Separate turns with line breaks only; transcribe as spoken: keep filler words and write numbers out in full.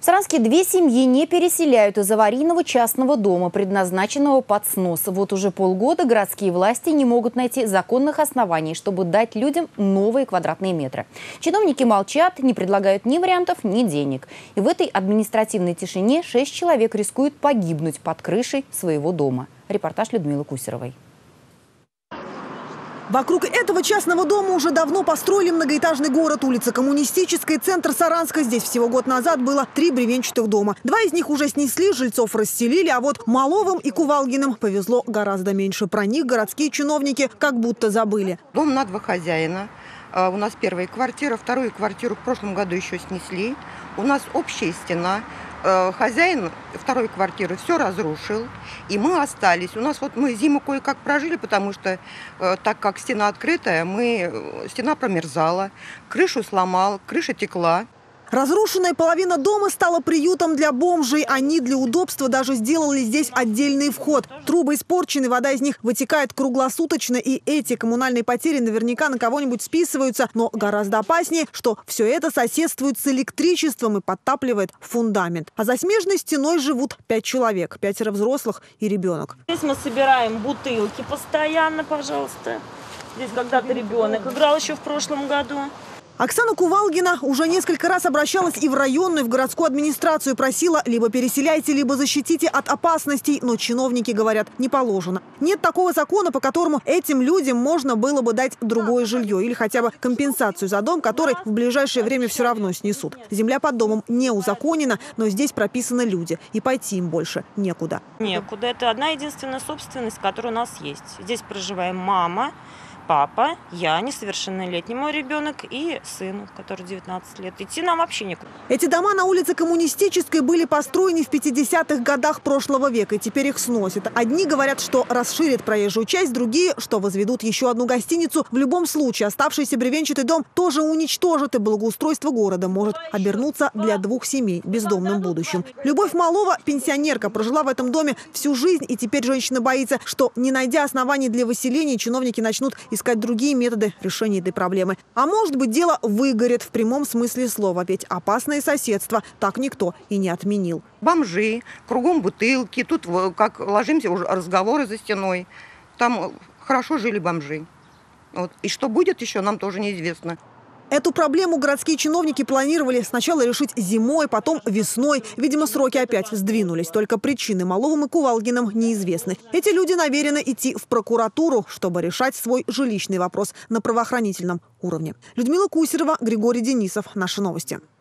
В Саранске две семьи не переселяют из аварийного частного дома, предназначенного под снос. Вот уже полгода городские власти не могут найти законных оснований, чтобы дать людям новые квадратные метры. Чиновники молчат, не предлагают ни вариантов, ни денег. И в этой административной тишине шесть человек рискуют погибнуть под крышей своего дома. Репортаж Людмилы Кусеровой.
Вокруг этого частного дома уже давно построили многоэтажный город. Улица Коммунистическая, центр Саранска. Здесь всего год назад было три бревенчатых дома. Два из них уже снесли, жильцов расселили, а вот Маловым и Кувалгиным повезло гораздо меньше. Про них городские чиновники как будто забыли.
Дом на два хозяина. У нас первая квартира, вторую квартиру в прошлом году еще снесли. У нас общая стена. Хозяин второй квартиры все разрушил, и мы остались. У нас вот мы зиму кое-как прожили, потому что так как стена открытая, мы, стена промерзала, крышу сломал, крыша текла.
Разрушенная половина дома стала приютом для бомжей. Они для удобства даже сделали здесь отдельный вход. Трубы испорчены, вода из них вытекает круглосуточно. И эти коммунальные потери наверняка на кого-нибудь списываются. Но гораздо опаснее, что все это соседствует с электричеством и подтапливает фундамент. А за смежной стеной живут пять человек. Пятеро взрослых и ребенок.
Здесь мы собираем бутылки постоянно, пожалуйста. Здесь когда-то ребенок играл еще в прошлом году.
Оксана Кувалгина уже несколько раз обращалась и в районную, и в городскую администрацию. Просила либо переселяйте, либо защитите от опасностей. Но чиновники говорят, не положено. Нет такого закона, по которому этим людям можно было бы дать другое жилье. Или хотя бы компенсацию за дом, который в ближайшее время все равно снесут. Земля под домом не узаконена, но здесь прописаны люди. И пойти им больше некуда.
Некуда. Это одна единственная собственность, которая у нас есть. Здесь проживаем мама, папа, я, несовершеннолетний мой ребенок и сыну, который девятнадцать лет. Идти нам вообще некуда.
Эти дома на улице Коммунистической были построены в пятидесятых годах прошлого века, и теперь их сносят. Одни говорят, что расширят проезжую часть, другие, что возведут еще одну гостиницу. В любом случае, оставшийся бревенчатый дом тоже уничтожат, и благоустройство города может обернуться для двух семей бездомным будущим. Любовь Малова, пенсионерка, прожила в этом доме всю жизнь, и теперь женщина боится, что, не найдя оснований для выселения, чиновники начнут искать другие методы решения этой проблемы. А может быть, дело выгорит в прямом смысле слова, ведь опасное соседство так никто и не отменил.
Бомжи, кругом бутылки, тут как ложимся, уже разговоры за стеной. Там хорошо жили бомжи. Вот. И что будет еще, нам тоже неизвестно.
Эту проблему городские чиновники планировали сначала решить зимой, потом весной. Видимо, сроки опять сдвинулись. Только причины Маловым и Кувалгиным неизвестны. Эти люди намерены идти в прокуратуру, чтобы решать свой жилищный вопрос на правоохранительном уровне. Людмила Кусерова, Григорий Денисов. Наши новости.